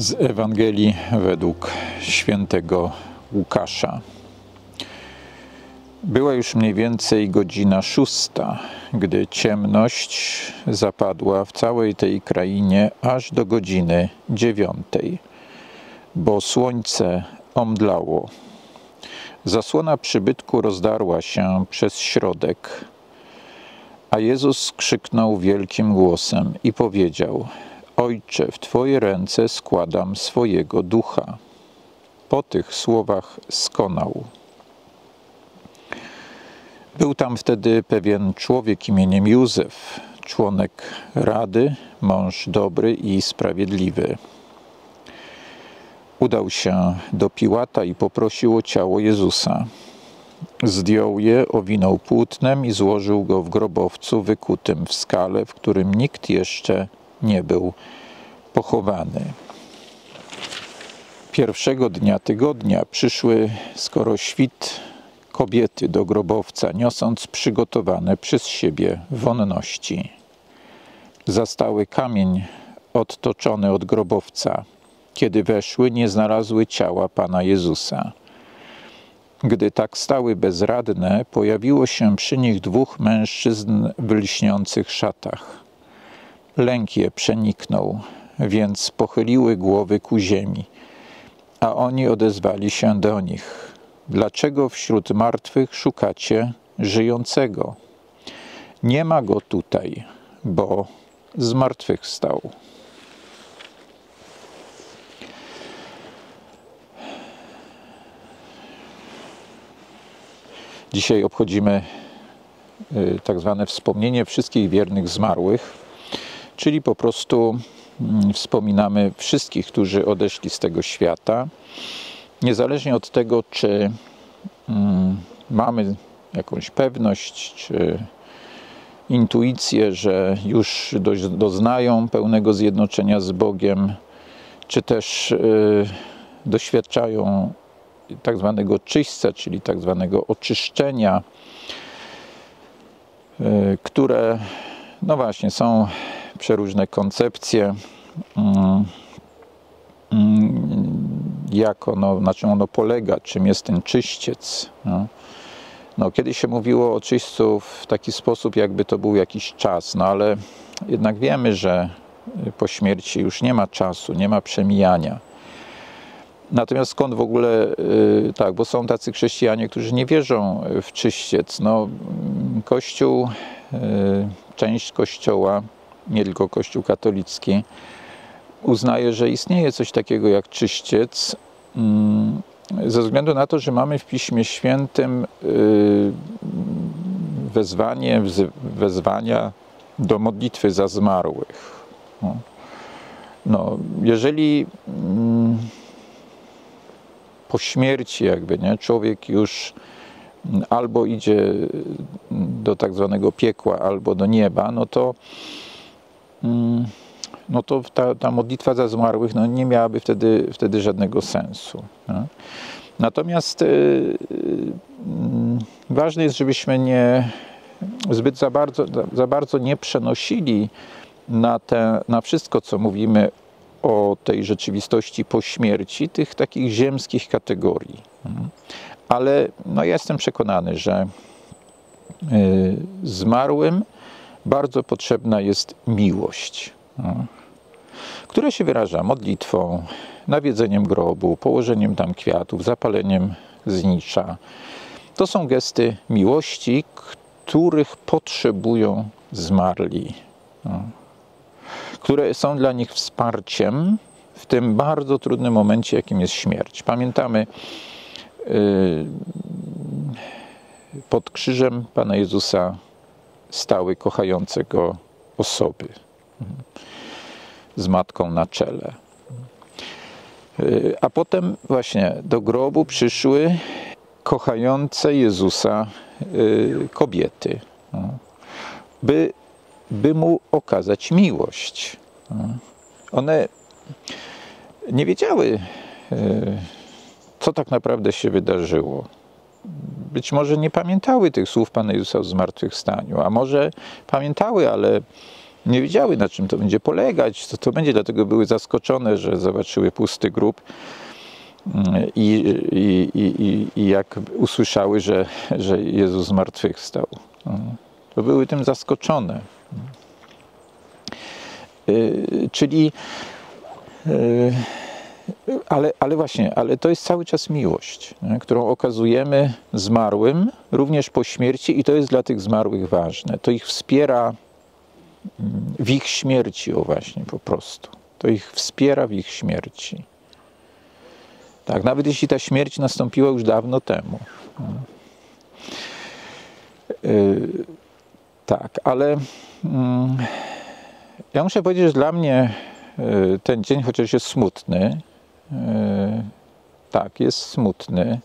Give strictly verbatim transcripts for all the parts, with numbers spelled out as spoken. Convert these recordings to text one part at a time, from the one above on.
Z Ewangelii według świętego Łukasza. Była już mniej więcej godzina szósta, gdy ciemność zapadła w całej tej krainie aż do godziny dziewiątej, bo słońce omdlało. Zasłona przybytku rozdarła się przez środek, a Jezus krzyknął wielkim głosem i powiedział: Ojcze, w Twoje ręce składam swojego ducha. Po tych słowach skonał. Był tam wtedy pewien człowiek imieniem Józef, członek Rady, mąż dobry i sprawiedliwy. Udał się do Piłata i poprosił o ciało Jezusa. Zdjął je, owinął płótnem i złożył go w grobowcu wykutym w skale, w którym nikt jeszcze nie był pochowany. Pierwszego dnia tygodnia przyszły, skoro świt, kobiety do grobowca, niosąc przygotowane przez siebie wonności. Zastały kamień odtoczony od grobowca. Kiedy weszły, nie znalazły ciała Pana Jezusa. Gdy tak stały bezradne, pojawiło się przy nich dwóch mężczyzn w lśniących szatach. Lęk je przeniknął, więc pochyliły głowy ku ziemi, a oni odezwali się do nich: Dlaczego wśród martwych szukacie żyjącego? Nie ma go tutaj, bo zmartwychwstał. Dzisiaj obchodzimy tak zwane wspomnienie wszystkich wiernych zmarłych, czyli po prostu wspominamy wszystkich, którzy odeszli z tego świata, niezależnie od tego, czy mamy jakąś pewność, czy intuicję, że już doznają pełnego zjednoczenia z Bogiem, czy też doświadczają tak zwanego czyśćca, czyli tak zwanego oczyszczenia, które, no właśnie, są przeróżne koncepcje, jak ono, na czym ono polega, czym jest ten czyściec. No. No, kiedyś się mówiło o czyśćcu w taki sposób, jakby to był jakiś czas, no ale jednak wiemy, że po śmierci już nie ma czasu, nie ma przemijania. Natomiast skąd w ogóle, tak, bo są tacy chrześcijanie, którzy nie wierzą w czyściec. No, Kościół, część Kościoła, nie tylko Kościół katolicki, uznaje, że istnieje coś takiego jak czyściec, ze względu na to, że mamy w Piśmie Świętym wezwanie, wezwania do modlitwy za zmarłych. No, no jeżeli po śmierci jakby, nie, człowiek już albo idzie do tak zwanego piekła, albo do nieba, no to no to ta, ta modlitwa za zmarłych no, nie miałaby wtedy, wtedy żadnego sensu. No. Natomiast yy, yy, ważne jest, żebyśmy nie zbyt za bardzo, za bardzo nie przenosili na, te, na wszystko, co mówimy o tej rzeczywistości po śmierci, tych takich ziemskich kategorii. Ale no, ja jestem przekonany, że yy, zmarłym bardzo potrzebna jest miłość, no, która się wyraża modlitwą, nawiedzeniem grobu, położeniem tam kwiatów, zapaleniem znicza. To są gesty miłości, których potrzebują zmarli, no, które są dla nich wsparciem w tym bardzo trudnym momencie, jakim jest śmierć. Pamiętamy, yy, pod krzyżem Pana Jezusa stały kochające Go osoby z Matką na czele. A potem właśnie do grobu przyszły kochające Jezusa kobiety, by, by Mu okazać miłość. One nie wiedziały, co tak naprawdę się wydarzyło. Być może nie pamiętały tych słów Pana Jezusa o zmartwychwstaniu, a może pamiętały, ale nie wiedziały, na czym to będzie polegać, co to będzie, dlatego były zaskoczone, że zobaczyły pusty grób i, i, i, i jak usłyszały, że, że Jezus zmartwychwstał. To były tym zaskoczone. Czyli Ale, ale właśnie, ale to jest cały czas miłość, nie? Którą okazujemy zmarłym również po śmierci i to jest dla tych zmarłych ważne. To ich wspiera w ich śmierci, o właśnie, po prostu. To ich wspiera w ich śmierci. Tak, nawet jeśli ta śmierć nastąpiła już dawno temu. Yy, tak, ale yy, ja muszę powiedzieć, że dla mnie yy, ten dzień, chociaż jest smutny, Yy, tak, jest smutny.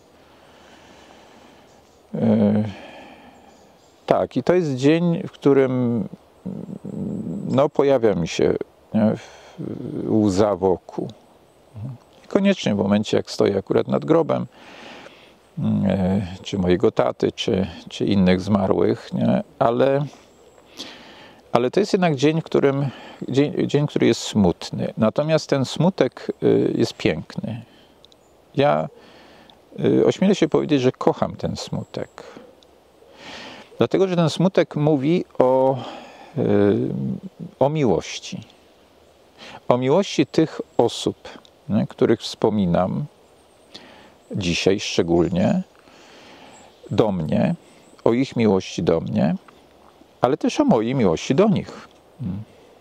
Yy, tak, i to jest dzień, w którym no, pojawia mi się nie, łza wokół. Koniecznie w momencie, jak stoję akurat nad grobem, yy, czy mojego taty, czy, czy innych zmarłych, nie, ale, ale to jest jednak dzień, w którym Dzień, dzień, który jest smutny. Natomiast ten smutek y, jest piękny. Ja y, ośmielę się powiedzieć, że kocham ten smutek. Dlatego, że ten smutek mówi o, y, o miłości. O miłości tych osób, nie, których wspominam dzisiaj szczególnie, do mnie, o ich miłości do mnie, ale też o mojej miłości do nich. Hmm.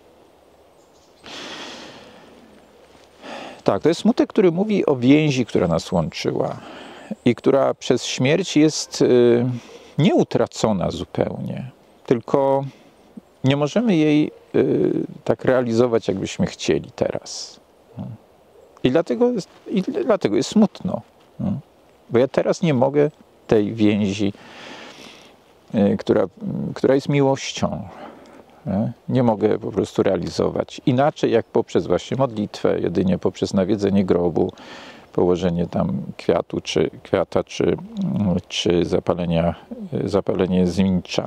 Tak, to jest smutek, który mówi o więzi, która nas łączyła i która przez śmierć jest y, nieutracona zupełnie, tylko nie możemy jej y, tak realizować, jakbyśmy chcieli teraz. I dlatego, i dlatego jest smutno, no. Bo ja teraz nie mogę tej więzi, y, która, która jest miłością, nie mogę po prostu realizować inaczej jak poprzez właśnie modlitwę, jedynie poprzez nawiedzenie grobu, położenie tam kwiatu, czy kwiata, czy, czy zapalenia, zapalenie znicza.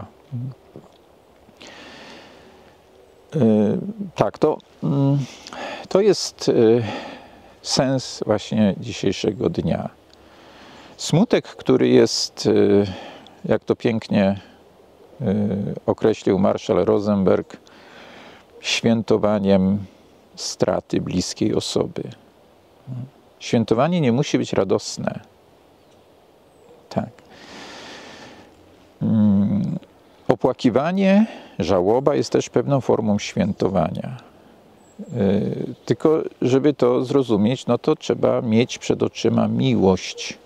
Tak, to, to jest sens właśnie dzisiejszego dnia. Smutek, który jest, jak to pięknie określił Marshall Rosenberg, świętowaniem straty bliskiej osoby. Świętowanie nie musi być radosne. Tak. Opłakiwanie, żałoba jest też pewną formą świętowania. Tylko, żeby to zrozumieć, no to trzeba mieć przed oczyma miłość,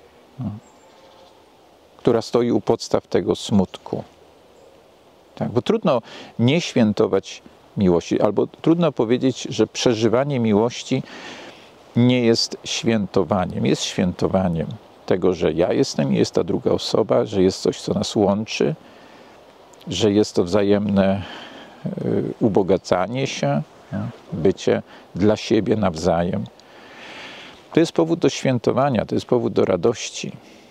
która stoi u podstaw tego smutku. Tak, bo trudno nie świętować miłości, albo trudno powiedzieć, że przeżywanie miłości nie jest świętowaniem. Jest świętowaniem tego, że ja jestem i jest ta druga osoba, że jest coś, co nas łączy, że jest to wzajemne y, ubogacanie się, nie? Bycie dla siebie nawzajem. To jest powód do świętowania, to jest powód do radości,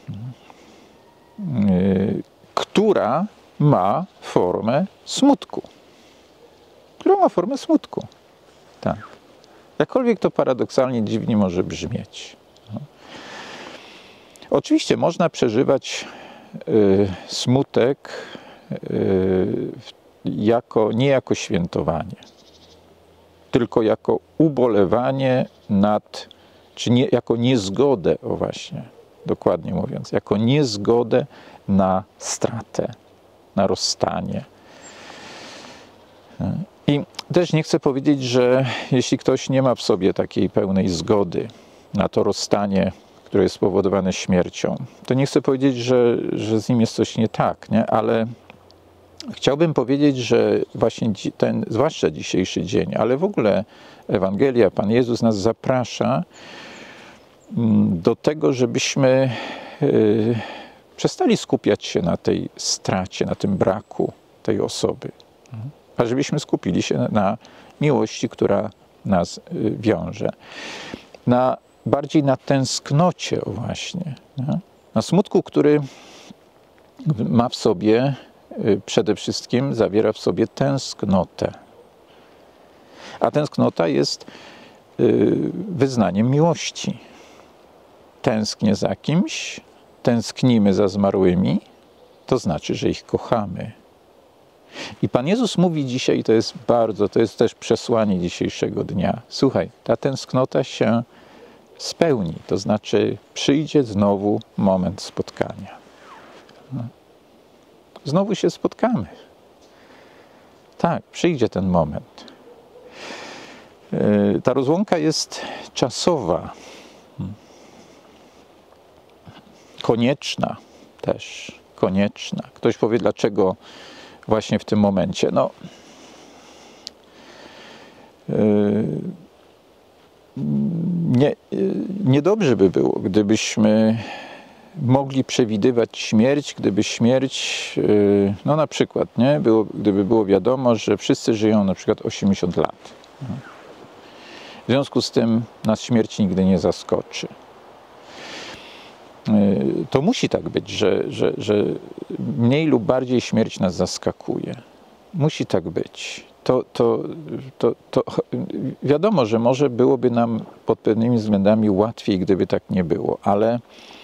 y, która ma formę smutku. Która ma formę smutku. Tak. Jakkolwiek to paradoksalnie dziwnie może brzmieć. No. Oczywiście można przeżywać y, smutek y, jako, nie jako świętowanie, tylko jako ubolewanie nad, czy nie, jako niezgodę, o właśnie, dokładnie mówiąc, jako niezgodę na stratę, na rozstanie. I też nie chcę powiedzieć, że jeśli ktoś nie ma w sobie takiej pełnej zgody na to rozstanie, które jest spowodowane śmiercią, to nie chcę powiedzieć, że, że z nim jest coś nie tak, nie? Ale chciałbym powiedzieć, że właśnie ten, zwłaszcza dzisiejszy dzień, ale w ogóle Ewangelia, Pan Jezus nas zaprasza do tego, żebyśmy yy, przestali skupiać się na tej stracie, na tym braku tej osoby, a żebyśmy skupili się na, na miłości, która nas yy, wiąże. Na, bardziej na tęsknocie, o właśnie, nie? Na smutku, który ma w sobie, yy, przede wszystkim zawiera w sobie tęsknotę. A tęsknota jest wyznaniem miłości. Tęsknię za kimś, tęsknimy za zmarłymi, to znaczy, że ich kochamy. I Pan Jezus mówi dzisiaj, to jest bardzo, to jest też przesłanie dzisiejszego dnia. Słuchaj, ta tęsknota się spełni, to znaczy przyjdzie znowu moment spotkania. Znowu się spotkamy. Tak, przyjdzie ten moment. Ta rozłąka jest czasowa, konieczna też, konieczna. Ktoś powie, dlaczego właśnie w tym momencie? No, nie, niedobrze by było, gdybyśmy mogli przewidywać śmierć, gdyby śmierć, no na przykład, nie, było, gdyby było wiadomo, że wszyscy żyją na przykład osiemdziesiąt lat. W związku z tym nas śmierć nigdy nie zaskoczy. To musi tak być, że, że, że mniej lub bardziej śmierć nas zaskakuje. Musi tak być. To, to, to, to wiadomo, że może byłoby nam pod pewnymi względami łatwiej, gdyby tak nie było, ale,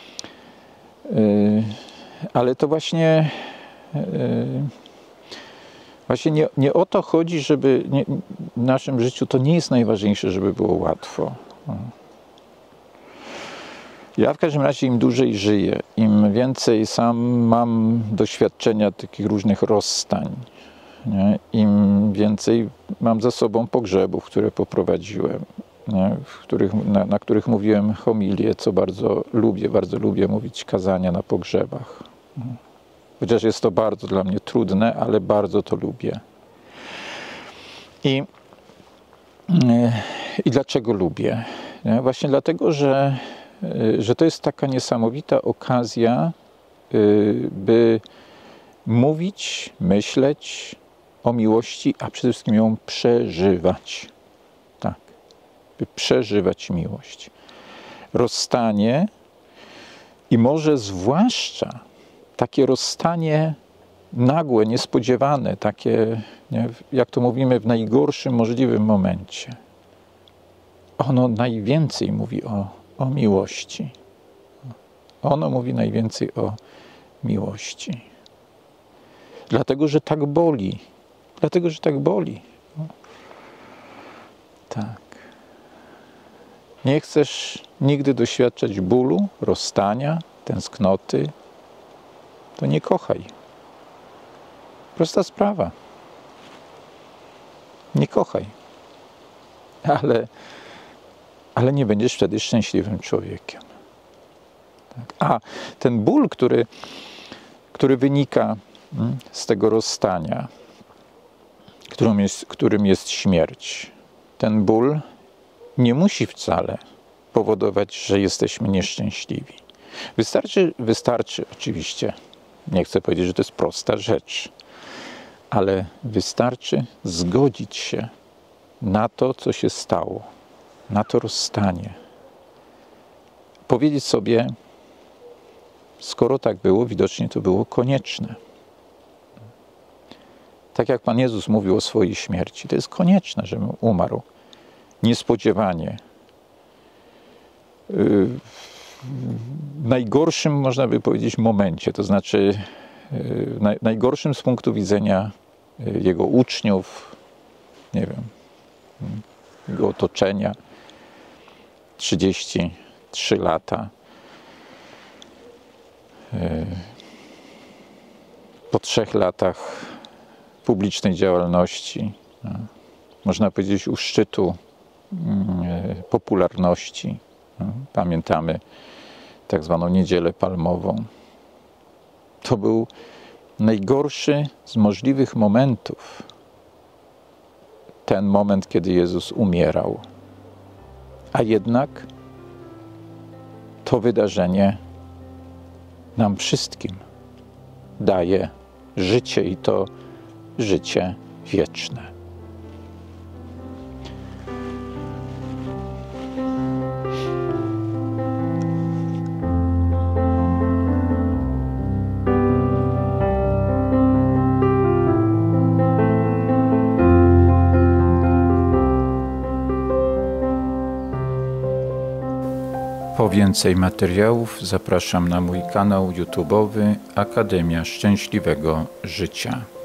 yy, ale to właśnie, yy, właśnie nie, nie o to chodzi, żeby nie, w naszym życiu to nie jest najważniejsze, żeby było łatwo. Ja w każdym razie im dłużej żyję, im więcej sam mam doświadczenia takich różnych rozstań, nie? Im więcej mam za sobą pogrzebów, które poprowadziłem, nie? W których, na, na których mówiłem homilie, co bardzo lubię, bardzo lubię mówić kazania na pogrzebach. Chociaż jest to bardzo dla mnie trudne, ale bardzo to lubię. I, i dlaczego lubię? Nie? Właśnie dlatego, że że to jest taka niesamowita okazja, by mówić, myśleć o miłości, a przede wszystkim ją przeżywać. Tak, by przeżywać miłość. Rozstanie i może zwłaszcza takie rozstanie nagłe, niespodziewane, takie, nie, jak to mówimy, w najgorszym możliwym momencie. Ono najwięcej mówi o o miłości. Ono mówi najwięcej o miłości. Dlatego, że tak boli. Dlatego, że tak boli. Tak. Nie chcesz nigdy doświadczać bólu, rozstania, tęsknoty, to nie kochaj. Prosta sprawa. Nie kochaj. Ale ale nie będziesz wtedy szczęśliwym człowiekiem. Tak. A ten ból, który, który wynika z tego rozstania, którym jest, którym jest śmierć, ten ból nie musi wcale powodować, że jesteśmy nieszczęśliwi. Wystarczy, wystarczy oczywiście, nie chcę powiedzieć, że to jest prosta rzecz, ale wystarczy zgodzić się na to, co się stało, na to rozstanie. Powiedzieć sobie, skoro tak było, widocznie to było konieczne. Tak jak Pan Jezus mówił o swojej śmierci, to jest konieczne, żebym umarł niespodziewanie. W najgorszym, można by powiedzieć, momencie, to znaczy w najgorszym z punktu widzenia jego uczniów, nie wiem, jego otoczenia, trzydzieści trzy lata. Po trzech latach publicznej działalności, można powiedzieć u szczytu popularności. Pamiętamy tak zwaną Niedzielę Palmową. To był najgorszy z możliwych momentów. Ten moment, kiedy Jezus umierał. A jednak to wydarzenie nam wszystkim daje życie i to życie wieczne. Po więcej materiałów zapraszam na mój kanał YouTube'owy Akademia Szczęśliwego Życia.